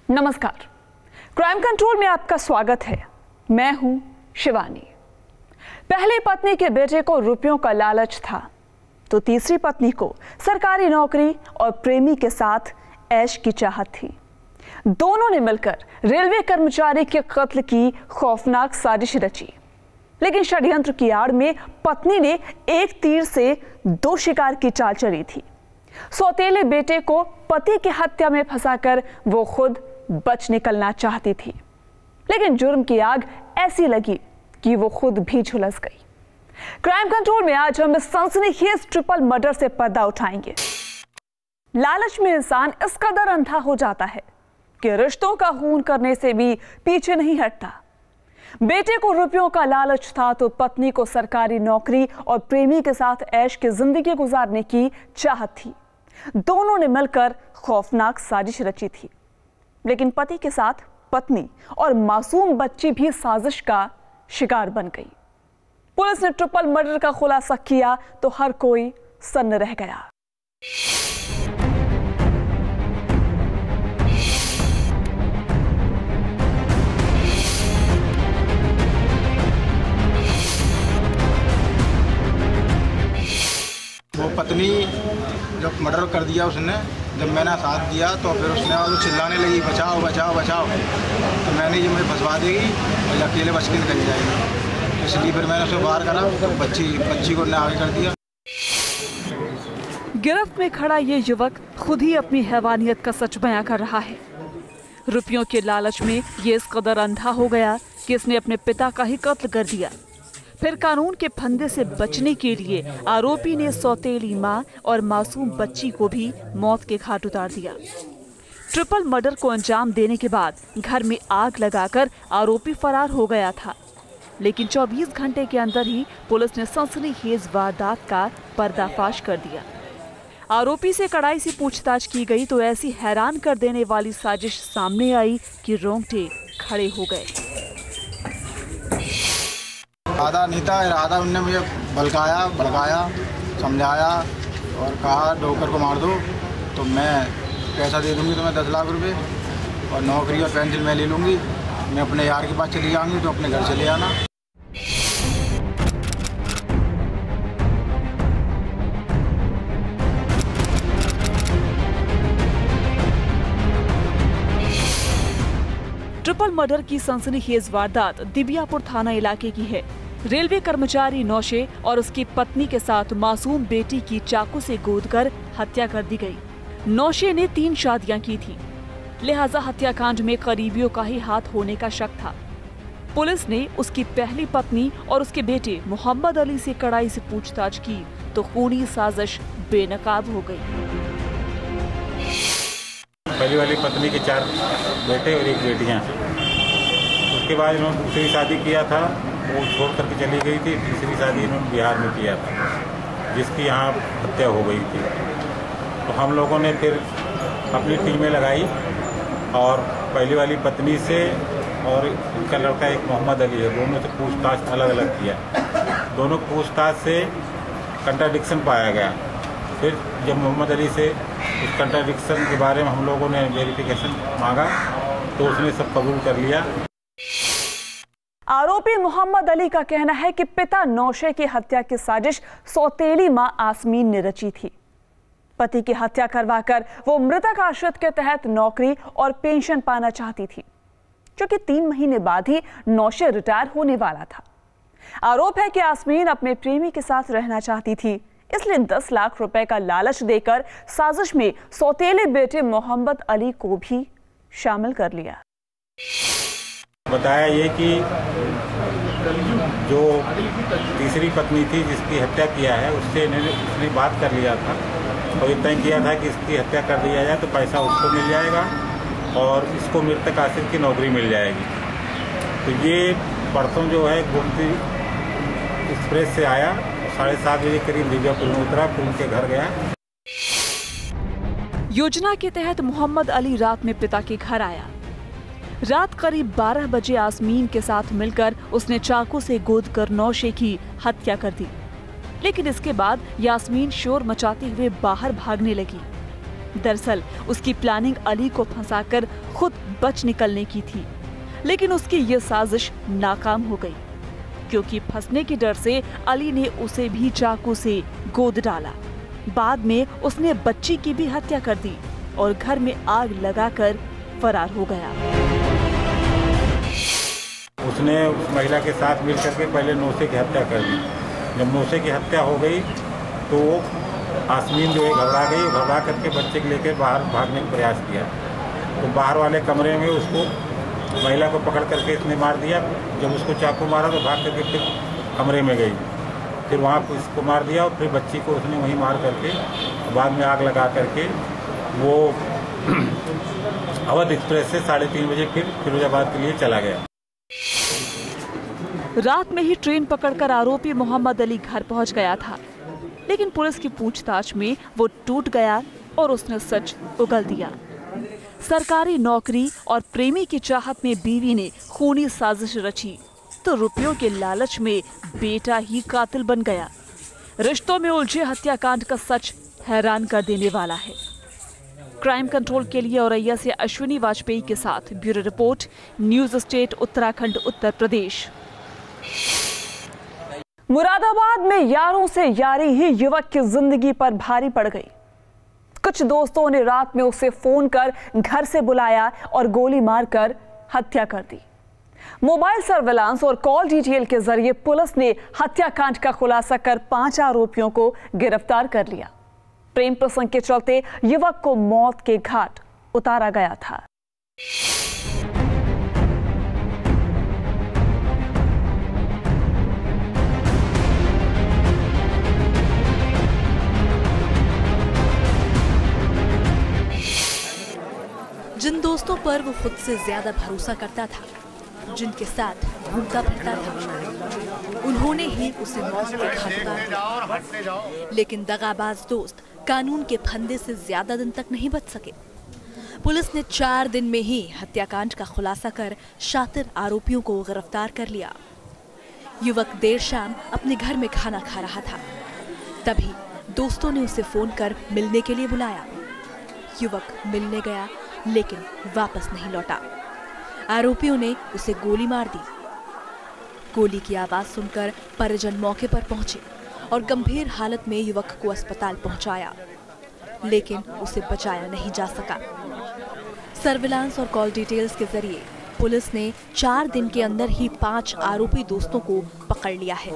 नमस्कार, crime control में आपका स्वागत है। मैं हूं शिवानी। पहली पत्नी के बेटे को रुपयों का लालच था तो तीसरी पत्नी को सरकारी नौकरी और प्रेमी के साथ ऐश की चाहत थी। दोनों ने मिलकर रेलवे कर्मचारी के कत्ल की खौफनाक साजिश रची, लेकिन षड्यंत्र की आड़ में पत्नी ने एक तीर से दो शिकार की चाल चली थी। सौतेले बेटे को पति की हत्या में फंसाकर वो खुद बच निकलना चाहती थी, लेकिन जुर्म की आग ऐसी लगी कि वो खुद भी झुलस गई। क्राइम कंट्रोल में आज हम इस सनसनीखेज ट्रिपल मर्डर से पर्दा उठाएंगे। लालच में इंसान इस कदर अंधा हो जाता है कि रिश्तों का खून करने से भी पीछे नहीं हटता। बेटे को रुपयों का लालच था तो पत्नी को सरकारी नौकरी और प्रेमी के साथ ऐश की जिंदगी गुजारने की चाहत थी। दोनों ने मिलकर खौफनाक साजिश रची थी, लेकिन पति के साथ पत्नी और मासूम बच्ची भी साजिश का शिकार बन गई। पुलिस ने ट्रिपल मर्डर का खुलासा किया तो हर कोई सन्न रह गया। वो पत्नी जब मर्डर कर दिया उसने, जब मैंने साथ दिया तो फिर उसने वो चिल्लाने लगी बचाओ बचाओ बचाओ। तो मैंने ये मुझे फंसवा देगी और अकेले बच के निकल जाएगी, इसलिए फिर मैंने उसे बाहर करा तो बच्ची को आगे कर दिया। गिरफ्त में खड़ा ये युवक खुद ही अपनी हैवानियत का सच बयां कर रहा है। रुपयों के लालच में ये इस कदर अंधा हो गया कि इसने अपने पिता का ही कत्ल कर दिया। फिर कानून के फंदे से बचने के लिए आरोपी ने सौतेली मां और मासूम बच्ची को भी मौत के घाट उतार दिया। ट्रिपल मर्डर को अंजाम देने के बाद घर में आग लगाकर आरोपी फरार हो गया था, लेकिन 24 घंटे के अंदर ही पुलिस ने सनसनीखेज वारदात का पर्दाफाश कर दिया। आरोपी से कड़ाई से पूछताछ की गई तो ऐसी हैरान कर देने वाली साजिश सामने आई कि रोंगटे खड़े हो गए। इरादा नहीं था, इरादा उनने मुझे भड़काया, समझाया और कहा डॉक्टर को मार दो तो मैं पैसा दे दूंगी तुम्हें 10 लाख रुपए और नौकरी और पेंशन मैं ले लूँगी। मैं अपने यार के पास चली जाऊँगी तो अपने घर चले आना। ट्रिपल मर्डर की सनसनीखेज वारदात दिबियापुर थाना इलाके की है। रेलवे कर्मचारी नौशे और उसकी पत्नी के साथ मासूम बेटी की चाकू से गोदकर हत्या कर दी गई। नौशे ने 3 शादियां की थी, लिहाजा हत्याकांड में करीबियों का ही हाथ होने का शक था। पुलिस ने उसकी पहली पत्नी और उसके बेटे मोहम्मद अली से कड़ाई से पूछताछ की तो खूनी साजिश बेनकाब हो गई। पहली वाली पत्नी के 4 बेटे और 1 बेटियां। उसके बाद इन्होंने दूसरी शादी किया था, वो छोड़ करके चली गई थी। तीसरी शादी इन्होंने बिहार में किया था, जिसकी यहाँ हत्या हो गई थी। तो हम लोगों ने फिर अपनी टीमें लगाई और पहली वाली पत्नी से और उनका लड़का एक मोहम्मद अली है, दोनों से पूछताछ अलग अलग किया। दोनों पूछताछ से कंट्राडिक्शन पाया गया। फिर जब मोहम्मद अली से उस कंट्राडिक्शन के बारे में हम लोगों ने वेरिफिकेशन मांगा तो उसने सब कबूल कर लिया। आरोपी मोहम्मद अली का कहना है कि पिता नौशे की हत्या की साजिश सौतेली मां आसमीन ने रची थी। पति की हत्या करवाकर वो मृतक आश्रित के तहत नौकरी और पेंशन पाना चाहती थी, जो कि 3 महीने बाद ही नौशे रिटायर होने वाला था। आरोप है कि आसमीन अपने प्रेमी के साथ रहना चाहती थी, इसलिए 10 लाख रुपए का लालच देकर साजिश में सौतेले बेटे मोहम्मद अली को भी शामिल कर लिया। बताया ये कि जो तीसरी पत्नी थी जिसकी हत्या किया है उससे उसने बात कर लिया था और ये तय किया था कि इसकी हत्या कर दिया जाए तो पैसा उसको मिल जाएगा और इसको मृतक आश्रित की नौकरी मिल जाएगी। तो ये परसों जो है गोमती एक्सप्रेस से आया, 7:30 बजे करीब दिबियापुर में उतरा, फिर उनके घर गया। योजना के तहत मोहम्मद अली रात में पिता के घर आया। रात करीब 12 बजे आसमीन के साथ मिलकर उसने चाकू से गोदकर नौशे की हत्या कर दी, लेकिन इसके बाद यास्मीन शोर मचाते हुए बाहर भागने लगी। दरअसल उसकी प्लानिंग अली को फंसाकर खुद बच निकलने की थी, लेकिन उसकी ये साजिश नाकाम हो गई, क्योंकि फंसने के डर से अली ने उसे भी चाकू से गोद डाला। बाद में उसने बच्ची की भी हत्या कर दी और घर में आग लगाकर फरार हो गया। उसने उस महिला के साथ मिलकर के पहले नौसे की हत्या कर दी। जब नौसे की हत्या हो गई तो आसमीन जो है घबरा गई, घबरा करके बच्चे को लेकर बाहर भागने का प्रयास किया। तो बाहर वाले कमरे में उसको महिला को पकड़ करके इसने मार दिया। जब उसको चाकू मारा तो भाग करके फिर कमरे में गई, फिर वहाँ इसको मार दिया और फिर बच्ची को उसने वहीं मार करके बाद में आग लगा करके वो अवध एक्सप्रेस से 3:30 बजे फिर फिरोजाबाद के लिए चला गया। रात में ही ट्रेन पकड़कर आरोपी मोहम्मद अली घर पहुंच गया था, लेकिन पुलिस की पूछताछ में वो टूट गया और उसने सच उगल दिया। सरकारी नौकरी और प्रेमी की चाहत में बीवी ने खूनी साजिश रची तो रुपयों के लालच में बेटा ही कातिल बन गया। रिश्तों में उलझे हत्याकांड का सच हैरान कर देने वाला है। क्राइम कंट्रोल के लिए औरैया से अश्विनी वाजपेयी के साथ bureau report, news state Uttarakhand, Uttar Pradesh. Moradabad में यारों से यारी ही युवक की जिंदगी पर भारी पड़ गई। कुछ दोस्तों ने रात में उसे फोन कर घर से बुलाया और गोली मारकर हत्या कर दी। मोबाइल सर्विलांस और कॉल डिटेल के जरिए पुलिस ने हत्याकांड का खुलासा कर 5 आरोपियों को गिरफ्तार कर लिया। प्रेम प्रसंग के चलते युवक को मौत के घाट उतारा गया था। जिन दोस्तों पर वो खुद से ज्यादा भरोसा करता था, जिनके साथ घूमता फिरता था, उन्होंने ही उसे मौत के घाट उतार दिया। लेकिन दगाबाज दोस्त कानून के फंदे से ज्यादा दिन तक नहीं बच सके। पुलिस ने 4 दिन में ही हत्याकांड का खुलासा कर शातिर आरोपियों को गिरफ्तार कर लिया। युवक देर शाम अपने घर में खाना खा रहा था, तभी दोस्तों ने उसे फोन कर मिलने के लिए बुलाया। युवक मिलने गया लेकिन वापस नहीं लौटा। आरोपियों ने उसे गोली मार दी। गोली की आवाज सुनकर परिजन मौके पर पहुंचे और गंभीर हालत में युवक को अस्पताल पहुंचाया, लेकिन उसे बचाया नहीं जा सका। सर्विलांस और कॉल डिटेल्स के जरिए पुलिस ने 4 दिन के अंदर ही 5 आरोपी दोस्तों को पकड़ लिया है।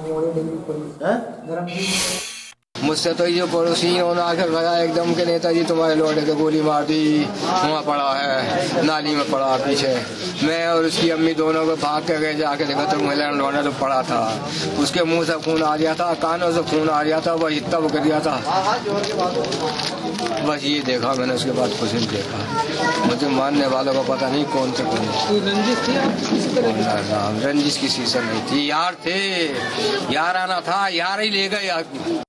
मुझसे तो ये पड़ोसी उन्होंने आकर लगा एकदम के नेताजी तुम्हारे लौटे तो गोली मार दी, वहाँ पड़ा है, नाली में पड़ा पीछे। मैं और उसकी अम्मी दोनों को भाग के गए, जाके देखा तो महिला लौटा तो पड़ा था। उसके मुंह से खून आ गया था, कानों से खून आ गया था, वह इतना वो कर दिया था। बस ये देखा मैंने, उसके बाद कुछ नहीं देखा। मुझे मारने वालों को पता नहीं कौन से कौन। रंजिश की सीजन नहीं थी, यार थे, यार आना था, यार ही ले गए यार को।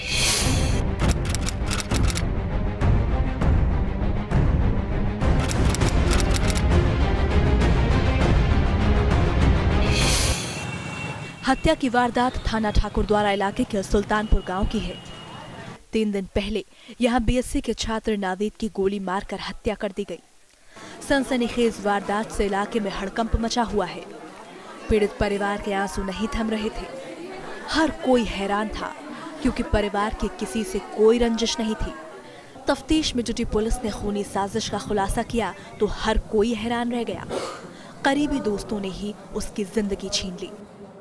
हत्या की वारदात थाना ठाकुरद्वारा इलाके के सुल्तानपुर गांव की है। 3 दिन पहले यहां बीएससी के छात्र नावेद की गोली मारकर हत्या कर दी गई। सनसनीखेज वारदात से इलाके में हड़कंप मचा हुआ है। पीड़ित परिवार के आंसू नहीं थम रहे थे। हर कोई हैरान था, क्योंकि परिवार की किसी से कोई रंजिश नहीं थी। तफ्तीश में जुटी पुलिस ने खूनी साजिश का खुलासा किया तो हर कोई हैरान रह गया। करीबी दोस्तों ने ही उसकी जिंदगी छीन ली।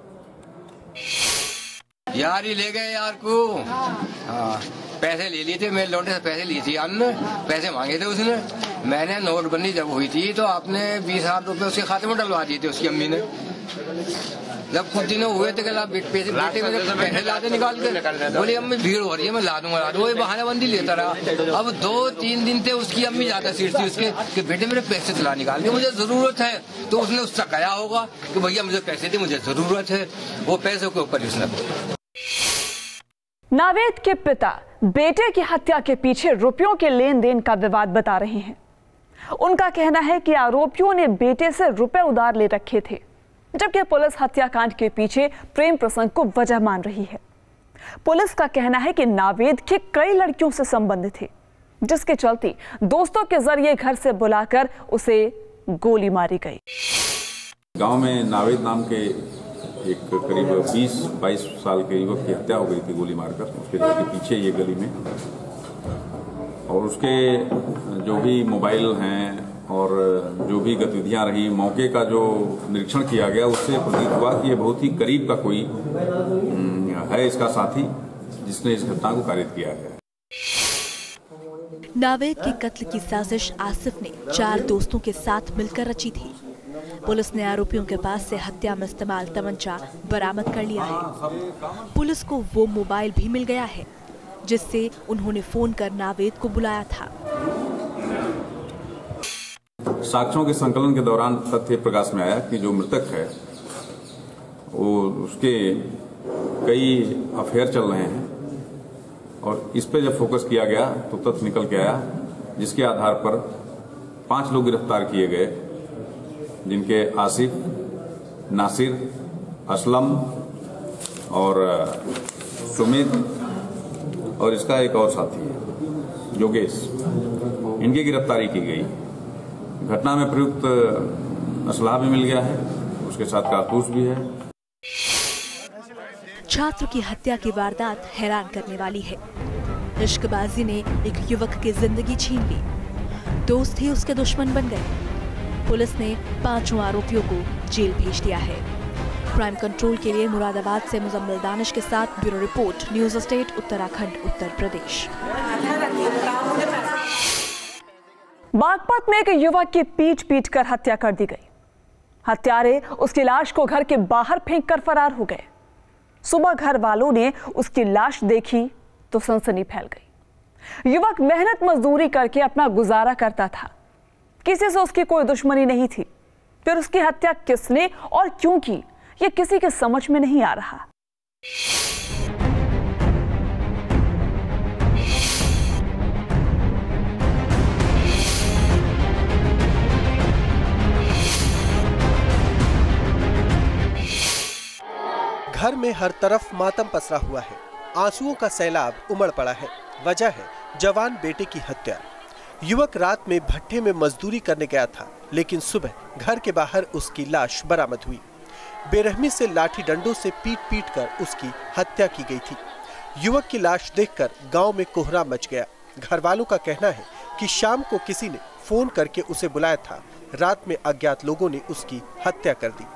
यार ही ले गए यार को। हाँ, पैसे ले लिए थे, मेरे लौटे से पैसे लिए थे, अन्य पैसे मांगे थे उसने। मैंने नोटबंदी जब हुई थी तो आपने 20,000 रुपए उसके खाते में डलवा दिए थे उसकी अम्मी ने। जब कुछ दिन हुए थे पैसे लाते निकाल के बोली अम्मी भीड़ हो रही है, मैं ला दूंगा। वो बहानाबंदी लेता रहा। अब 2-3 दिन थे उसकी अम्मी ज्यादा सीट थी उसके कि बेटे मेरे पैसे चला निकाल के, मुझे जरूरत है। तो उसने उससे कहा होगा कि भैया मुझे पैसे दे, मुझे जरूरत है। वो पैसों के ऊपर उसने। नावेद के पिता बेटे की हत्या के पीछे रुपयों के लेन देन का विवाद बता रहे हैं। उनका कहना है कि आरोपियों ने बेटे से रुपए उधार ले रखे थे, जबकि पुलिस हत्याकांड के पीछे प्रेम प्रसंग को वजह मान रही है। पुलिस का कहना है कि नावेद के कई लड़कियों से संबंध थे, जिसके चलते दोस्तों के जरिए घर से बुलाकर उसे गोली मारी गई। गांव में नावेद नाम के एक करीब 20-22 साल के युवक की हत्या हो गई थी गोली मारकर, उसके घर के पीछे ये गली में। और उसके जो भी मोबाइल हैं और जो भी गतिविधियां रही, मौके का जो निरीक्षण किया गया, उससे प्रतीत हुआ कि ये बहुत ही करीब का कोई है इसका साथी जिसने इस घटना को कारित किया है। नावेद के कत्ल की साजिश आसिफ ने 4 दोस्तों के साथ मिलकर रची थी। पुलिस ने आरोपियों के पास से हत्या में इस्तेमाल तमंचा बरामद कर लिया है। पुलिस को वो मोबाइल भी मिल गया है जिससे उन्होंने फोन कर नावेद को बुलाया था। साक्ष्यों के संकलन के दौरान तथ्य प्रकाश में आया कि जो मृतक है वो उसके कई अफेयर चल रहे हैं, और इस पे जब फोकस किया गया तो तथ्य निकल के आया, जिसके आधार पर 5 लोग गिरफ्तार किए गए, जिनके आसिफ, नासिर, असलम और सुमित और इसका एक और साथी है योगेश, इनकी गिरफ्तारी की गई। घटना में प्रयुक्त असलाह भी मिल गया है, उसके साथ कारतूस भी है। छात्र की हत्या की वारदात हैरान करने वाली है। इश्कबाजी ने एक युवक की जिंदगी छीन ली, दोस्त ही उसके दुश्मन बन गए। पुलिस ने 5 आरोपियों को जेल भेज दिया है। क्राइम कंट्रोल के लिए मुरादाबाद से मुजम्मिल दानिश के साथ bureau report, news state, Uttarakhand, Uttar Pradesh. Baghpat में एक युवक की पीट कर हत्या कर दी गई। हत्यारे उसकी लाश को घर के बाहर फेंककर फरार हो गए। सुबह घर वालों ने उसकी लाश देखी तो सनसनी फैल गई। युवक मेहनत मजदूरी करके अपना गुजारा करता था, किसी से उसकी कोई दुश्मनी नहीं थी। फिर उसकी हत्या किसने और क्यों की, यह किसी के समझ में नहीं आ रहा। घर में हर तरफ मातम पसरा हुआ है, आंसुओं का सैलाब उमड़ पड़ा है। वजह है जवान बेटे की हत्या। युवक रात में भट्ठे में मजदूरी करने गया था, लेकिन सुबह घर के बाहर उसकी लाश बरामद हुई। बेरहमी से लाठी डंडों से पीट कर उसकी हत्या की गई थी। युवक की लाश देखकर गांव में कोहराम मच गया। घर वालों का कहना है कि शाम को किसी ने फोन करके उसे बुलाया था। रात में अज्ञात लोगों ने उसकी हत्या कर दी।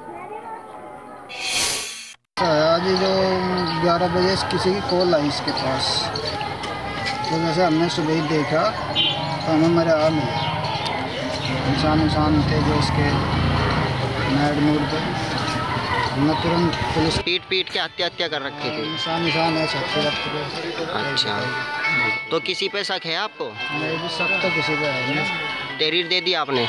आज जो 11 बजे किसी की कॉल आई इसके पास, तो जैसे हमने सुबह ही देखा तो हमें मेरे आ मिले निशान थे जो इसके मैड मूड पे। हमने तुरंत पुलिस पीट के हत्या कर रखी थी। निशान है सबसे रक्त पे। अच्छा, तो किसी पे शक है आपको? नहीं भी शक तो किसी पे है नहीं। तहरीर दे दी आपने?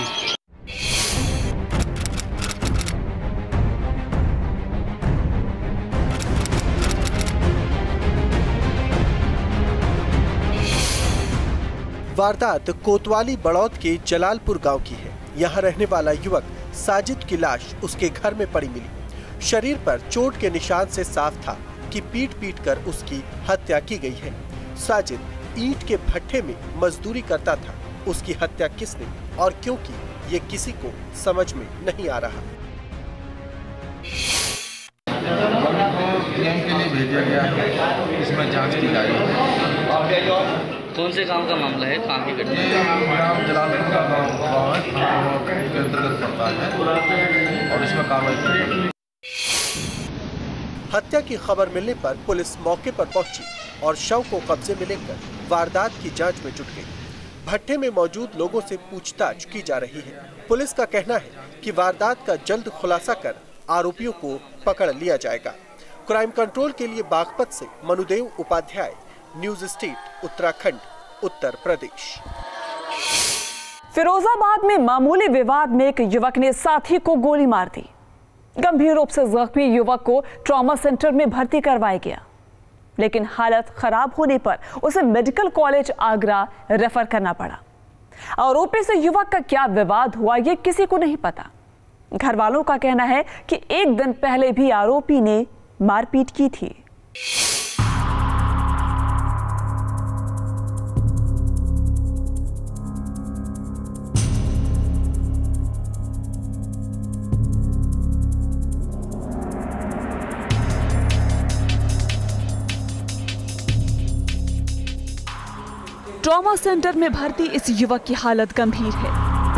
वारदात कोतवाली बड़ौद के जलालपुर गांव की है। यहां रहने वाला युवक साजिद की लाश उसके घर में पड़ी मिली। शरीर पर चोट के निशान से साफ था कि पीट कर उसकी हत्या की गई है। साजिद ईंट के भट्ठे में मजदूरी करता था। उसकी हत्या किसने और क्यों की, ये किसी को समझ में नहीं आ रहा। के लिए भेजा गया है, इसमें जांच की जा रही है। कौन से गांव का मामला है, कहाँ की घटना? ग्राम जलालपुर का गाँव है, के अंतर्गत पड़ता है और इसमें कार्रवाई की। हत्या की खबर मिलने पर पुलिस मौके पर पहुंची और शव को कब्जे में लेकर वारदात की जांच में जुट गई। भट्ठे में मौजूद लोगों से पूछताछ की जा रही है। पुलिस का कहना है कि वारदात का जल्द खुलासा कर आरोपियों को पकड़ लिया जाएगा। क्राइम कंट्रोल के लिए बागपत से मनुदेव उपाध्याय, न्यूज स्टेट, उत्तराखंड, उत्तर प्रदेश। फिरोजाबाद में मामूली विवाद में एक युवक ने साथी को गोली मार दी। गंभीर रूप से जख्मी युवक को ट्रॉमा सेंटर में भर्ती करवाया गया, लेकिन हालत खराब होने पर उसे मेडिकल कॉलेज आगरा रेफर करना पड़ा। आरोपी से युवक का क्या विवाद हुआ, यह किसी को नहीं पता। घर वालों का कहना है कि एक दिन पहले भी आरोपी ने मारपीट की थी। ट्रॉमा सेंटर में भर्ती इस युवक की हालत गंभीर है।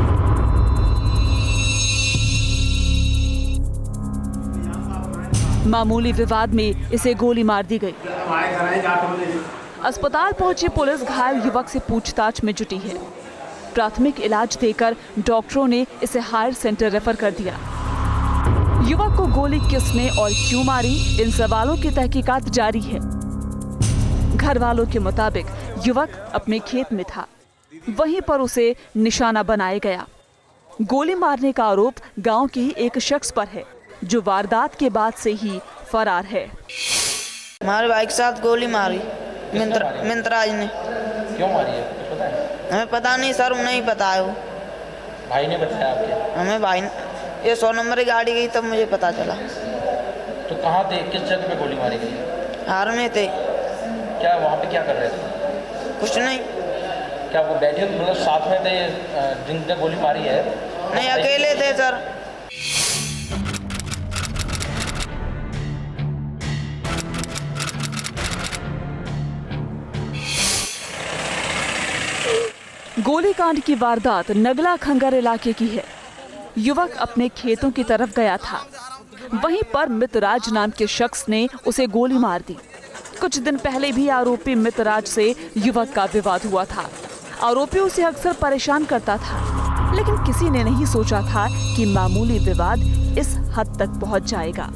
मामूली विवाद में इसे गोली मार दी गई। अस्पताल पहुंची पुलिस घायल युवक से पूछताछ में जुटी है। प्राथमिक इलाज देकर डॉक्टरों ने इसे हायर सेंटर रेफर कर दिया। युवक को गोली किसने और क्यों मारी, इन सवालों की तहकीकात जारी है। घर वालों के मुताबिक युवक अपने खेत में था, वहीं पर उसे निशाना बनाया गया। गोली मारने का आरोप गांव के ही एक शख्स पर है, जो वारदात के बाद से ही फरार है। हमारे भाई के साथ गोली मारी मिंतराज ने। क्यों मारी है, कुछ पता है? हमें पता नहीं सर, नहीं पता है। वो भाई ने बताया आपके? हमें भाई ये 100 नंबर की गाड़ी गई तब मुझे पता चला। तो कहाँ थे, किस जगह पे गोली मारी गई? हार में थे। क्या वहाँ पे क्या कर रहे थे? कुछ नहीं। क्या वो बैठे मतलब साथ में थे जिनने गोली मारी है? नहीं, अकेले थे सर। गोलीकांड की वारदात नगला खंगर इलाके की है। युवक अपने खेतों की तरफ गया था, वहीं पर मितराज नाम के शख्स ने उसे गोली मार दी। कुछ दिन पहले भी आरोपी मितराज से युवक का विवाद हुआ था। आरोपी उसे अक्सर परेशान करता था, लेकिन किसी ने नहीं सोचा था कि मामूली विवाद इस हद तक पहुंच जाएगा।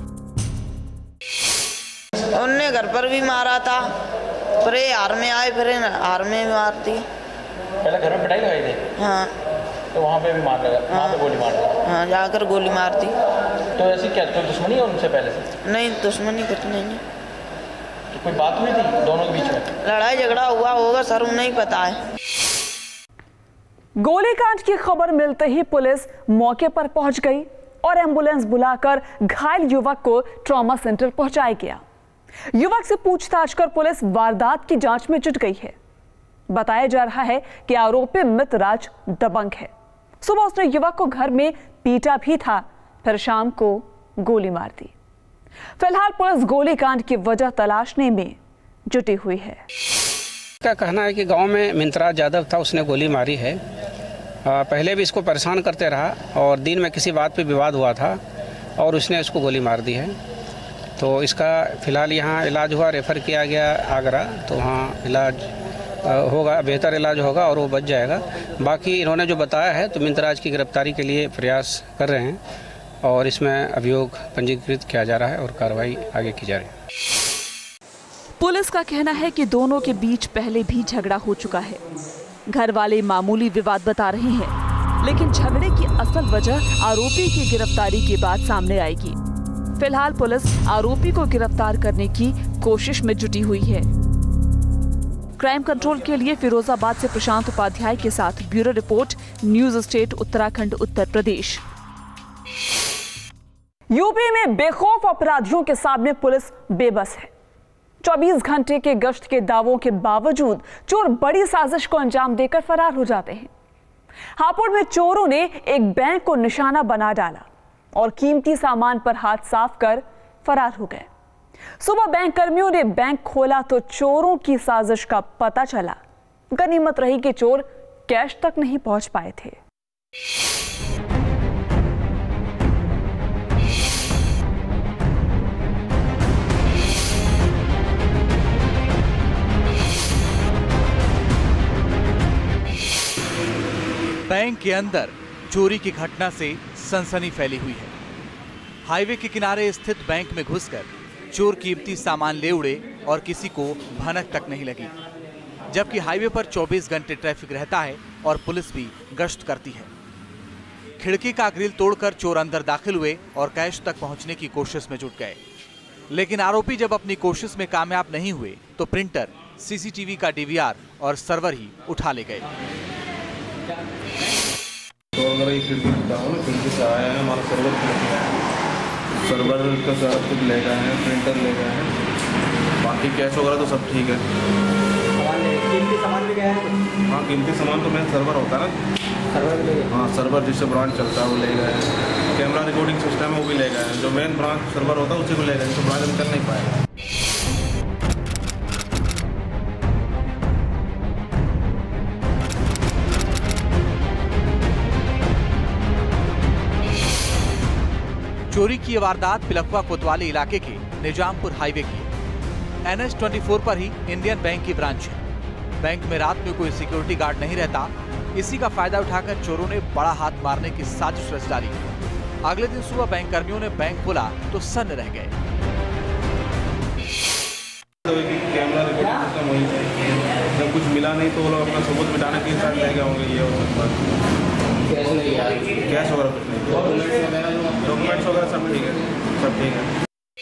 उनने घर पर भी मारा था, फिर हार में आए, फिर हार में भी मार दी। पहले घर में पिटाई लगाई थी? हाँ। तो वहाँ पे भी मार लगा? वहाँ पे गोली मार दी? हाँ, जाकर गोली मार दी। तो ऐसी क्या कोई दुश्मनी है उनसे पहले से? नहीं, दुश्मनी कुछ नहीं है। तो कोई बात हुई थी दोनों के बीच में? लड़ाई झगड़ा हुआ होगा सर, नहीं पता है। गोलीकांड की खबर मिलते ही पुलिस मौके पर पहुंच गई और एम्बुलेंस बुलाकर घायल युवक को ट्रॉमा सेंटर पहुंचाया गया। युवक से पूछताछ कर पुलिस वारदात की जांच में जुट गई है। बताया जा रहा है कि आरोपी मितराज दबंग है। सुबह उसने युवक को घर में पीटा भी था, फिर शाम को गोली मार दी। फिलहाल पुलिस गोलीकांड की वजह तलाशने में जुटी हुई है। का कहना है कि गांव में मिंतराज यादव था, उसने गोली मारी है। पहले भी इसको परेशान करते रहा और दिन में किसी बात पे विवाद हुआ था और उसने उसको गोली मार दी है। तो इसका फिलहाल यहाँ इलाज हुआ, रेफ़र किया गया आगरा, तो वहाँ इलाज होगा, बेहतर इलाज होगा और वो बच जाएगा। बाकी इन्होंने जो बताया है तो मिंतराज की गिरफ्तारी के लिए प्रयास कर रहे हैं और इसमें अभियोग पंजीकृत किया जा रहा है और कार्रवाई आगे की जा रही है। पुलिस का कहना है कि दोनों के बीच पहले भी झगड़ा हो चुका है। घर वाले मामूली विवाद बता रहे हैं, लेकिन झगड़े की असल वजह आरोपी की गिरफ्तारी के बाद सामने आएगी। फिलहाल पुलिस आरोपी को गिरफ्तार करने की कोशिश में जुटी हुई है। क्राइम कंट्रोल के लिए फिरोजाबाद से प्रशांत उपाध्याय के साथ bureau report, news state Uttarakhand, Uttar Pradesh. UP में बेखौफ अपराधियों के सामने पुलिस बेबस है। 24 घंटे के गश्त के दावों के बावजूद चोर बड़ी साजिश को अंजाम देकर फरार हो जाते हैं। हापुड़ में चोरों ने एक बैंक को निशाना बना डाला और कीमती सामान पर हाथ साफ कर फरार हो गए। सुबह बैंक कर्मियों ने बैंक खोला तो चोरों की साजिश का पता चला। गनीमत रही कि चोर कैश तक नहीं पहुंच पाए थे। बैंक के अंदर चोरी की घटना से सनसनी फैली हुई है। हाईवे के किनारे स्थित बैंक में घुसकर चोर कीमती सामान ले उड़े और किसी को भनक तक नहीं लगी, जबकि हाईवे पर 24 घंटे ट्रैफिक रहता है और पुलिस भी गश्त करती है। खिड़की का ग्रिल तोड़कर चोर अंदर दाखिल हुए और कैश तक पहुंचने की कोशिश में जुट गए, लेकिन आरोपी जब अपनी कोशिश में कामयाब नहीं हुए तो प्रिंटर, सीसीटीवी का डीवीआर और सर्वर ही उठा ले गए। खिड़की से आया है, हमारा सर्वर का सारा कुछ ले गए हैं, प्रिंटर ले गए हैं, बाकी कैश वगैरह तो सब ठीक है। कीमती सामान भी गया है? हाँ, कीमती सामान तो मेन सर्वर होता है ना, सर्वर ले गए। हाँ, सर्वर जिससे ब्रांच चलता है वो ले गए हैं। कैमरा रिकॉर्डिंग सिस्टम है वो भी ले गए हैं। जो मेन ब्रांच सर्वर होता है उसी को ले गए, तो ब्रांच कर नहीं पाएगा। चोरी की ये वारदात पिलखवा कोतवाली इलाके के निजामपुर हाईवे की है। NH24 पर ही इंडियन बैंक की ब्रांच है। बैंक में रात में कोई सिक्योरिटी गार्ड नहीं रहता। इसी का फायदा उठाकर चोरों ने बड़ा हाथ मारने की साजिश रच डाली। अगले दिन सुबह बैंक कर्मियों ने बैंक खोला तो सन्न रह गए। कैमरा रिकॉर्डिंग सिस्टम वहीं पे, जब कुछ मिला नहीं तो वो लोग अपना सबूत मिटाने के साथ ले गए होंगे। ये और कैश वगैरह कुछ नहीं, डॉक्यूमेंट्स वगैरह सब ठीक है, सब ठीक है।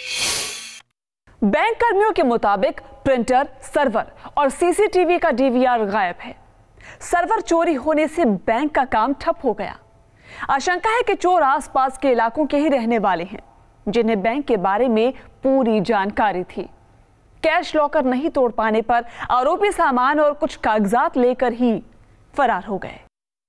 बैंक कर्मियों के मुताबिक प्रिंटर, सर्वर और सीसीटीवी का डीवीआर गायब है। सर्वर चोरी होने से बैंक का काम ठप हो गया। आशंका है कि चोर आसपास के इलाकों के ही रहने वाले हैं, जिन्हें बैंक के बारे में पूरी जानकारी थी। कैश लॉकर नहीं तोड़ पाने पर आरोपी सामान और कुछ कागजात लेकर ही फरार हो गए।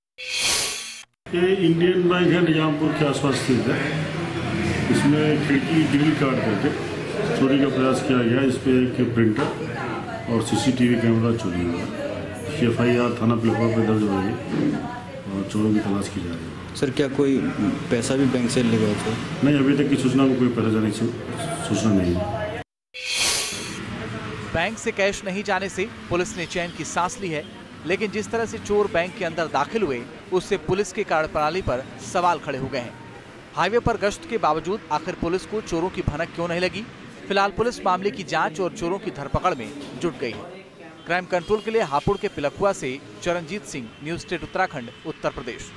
ये इंडियन बैंक है, निजामपुर के आसपास स्थित है। इसमें खिड़की ग्रिल काट करके चोरी का प्रयास किया गया। इस पे एक प्रिंटर और सीसीटीवी कैमरा चोरी हुआ। FIR थाना पिलखवा पे दर्ज हो गई और चोरों की तलाश की जा रही है। सर, क्या कोई पैसा भी बैंक से ले गए थे? नहीं, अभी तक की सूचना में कोई पैसा जाने की सूचना नहीं है। बैंक से कैश नहीं जाने से पुलिस ने चैन की सांस ली है, लेकिन जिस तरह से चोर बैंक के अंदर दाखिल हुए उससे पुलिस की कार्यप्रणाली पर सवाल खड़े हो गए हैं। हाईवे पर गश्त के बावजूद आखिर पुलिस को चोरों की भनक क्यों नहीं लगी? फिलहाल पुलिस मामले की जांच और चोरों की धरपकड़ में जुट गई है। क्राइम कंट्रोल के लिए हापुड़ के पिलखुआ से चरणजीत सिंह, न्यूज स्टेट उत्तराखंड, उत्तर प्रदेश।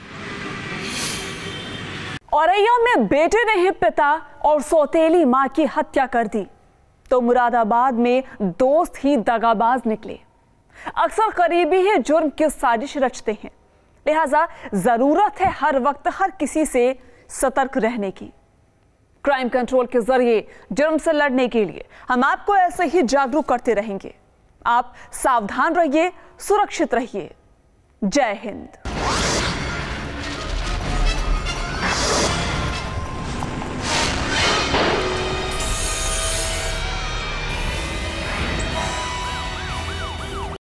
औरैया में बेटे ने ही पिता और सौतेली मां की हत्या कर दी तो मुरादाबाद में दोस्त ही दगाबाज निकले। अक्सर करीबी ही जुर्म की साजिश रचते हैं, लिहाजा जरूरत है हर वक्त हर किसी से सतर्क रहने की। क्राइम कंट्रोल के जरिए जुर्म से लड़ने के लिए हम आपको ऐसे ही जागरूक करते रहेंगे। आप सावधान रहिए, सुरक्षित रहिए। जय हिंद।